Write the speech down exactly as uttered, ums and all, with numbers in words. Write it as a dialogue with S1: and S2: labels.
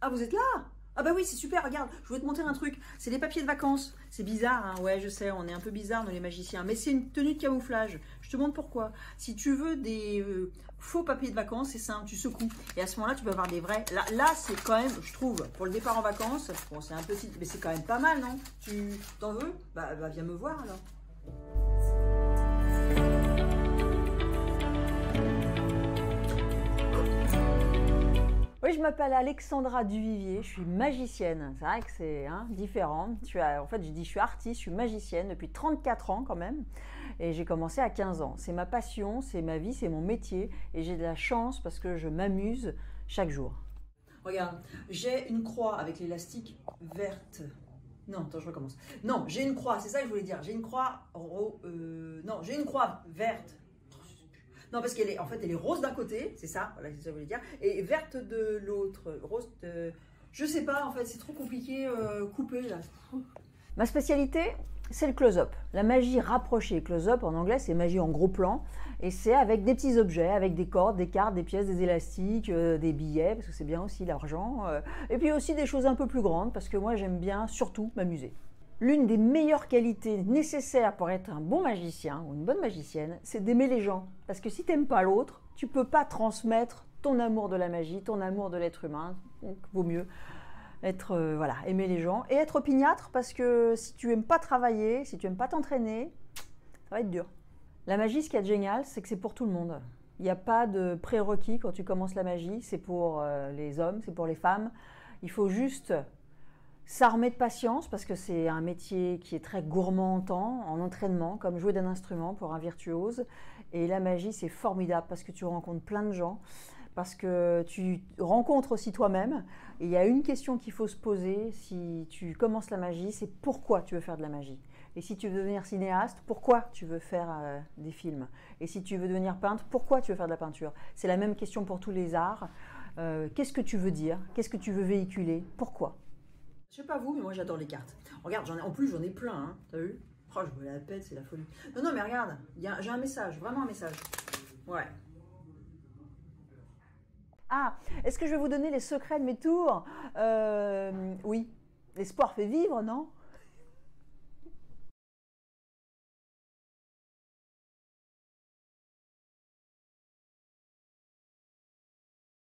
S1: Ah, vous êtes là? Ah bah oui, c'est super, regarde, je voulais te montrer un truc. C'est des papiers de vacances. C'est bizarre, hein, ouais, je sais, on est un peu bizarre, nous les magiciens. Mais c'est une tenue de camouflage. Je te montre pourquoi. Si tu veux des euh, faux papiers de vacances, c'est simple, tu secoues. Et à ce moment-là, tu peux avoir des vrais. Là, là c'est quand même, je trouve, pour le départ en vacances, bon, c'est un petit, mais c'est quand même pas mal, non? Tu t'en veux? Bah, bah, viens me voir, alors. Oui, je m'appelle Alexandra Duvivier, je suis magicienne. C'est vrai que c'est hein, différent. Je suis, en fait, je dis je suis artiste, je suis magicienne depuis trente-quatre ans quand même. Et j'ai commencé à quinze ans. C'est ma passion, c'est ma vie, c'est mon métier. Et j'ai de la chance parce que je m'amuse chaque jour. Regarde, j'ai une croix avec l'élastique verte. Non, attends, je recommence. Non, j'ai une croix, c'est ça que je voulais dire. J'ai une croix... Euh, non, j'ai une croix verte. Non, parce qu'elle est, en fait, elle est rose d'un côté, c'est ça, voilà, c'est ça que je voulais dire, et verte de l'autre, rose de... Je sais pas, en fait, c'est trop compliqué, euh, couper, là. Ma spécialité, c'est le close-up, la magie rapprochée. Close-up, en anglais, c'est magie en gros plan, et c'est avec des petits objets, avec des cordes, des cartes, des pièces, des élastiques, euh, des billets, parce que c'est bien aussi l'argent, euh, et puis aussi des choses un peu plus grandes, parce que moi, j'aime bien surtout m'amuser. L'une des meilleures qualités nécessaires pour être un bon magicien ou une bonne magicienne, c'est d'aimer les gens. Parce que si tu n'aimes pas l'autre, tu ne peux pas transmettre ton amour de la magie, ton amour de l'être humain. Donc, vaut mieux être, euh, voilà, aimer les gens. Et être opiniâtre, parce que si tu n'aimes pas travailler, si tu n'aimes pas t'entraîner, ça va être dur. La magie, ce qui est génial, c'est que c'est pour tout le monde. Il n'y a pas de prérequis quand tu commences la magie. C'est pour euh, les hommes, c'est pour les femmes. Il faut juste... s'armer de patience parce que c'est un métier qui est très gourmand en temps, en entraînement, comme jouer d'un instrument pour un virtuose. Et la magie, c'est formidable parce que tu rencontres plein de gens, parce que tu rencontres aussi toi-même. Et il y a une question qu'il faut se poser si tu commences la magie, c'est pourquoi tu veux faire de la magie. Et si tu veux devenir cinéaste, pourquoi tu veux faire euh, des films. Et si tu veux devenir peintre, pourquoi tu veux faire de la peinture. C'est la même question pour tous les arts. Euh, qu'est-ce que tu veux dire? Qu'est-ce que tu veux véhiculer? Pourquoi? Je sais pas vous, mais moi j'adore les cartes. Regarde, j'en ai, en plus j'en ai plein, hein, t'as vu? Oh, je me la pète, c'est la folie. Non, non, mais regarde, j'ai un message, vraiment un message. Ouais. Ah, est-ce que je vais vous donner les secrets de mes tours? euh, Oui, l'espoir fait vivre, non?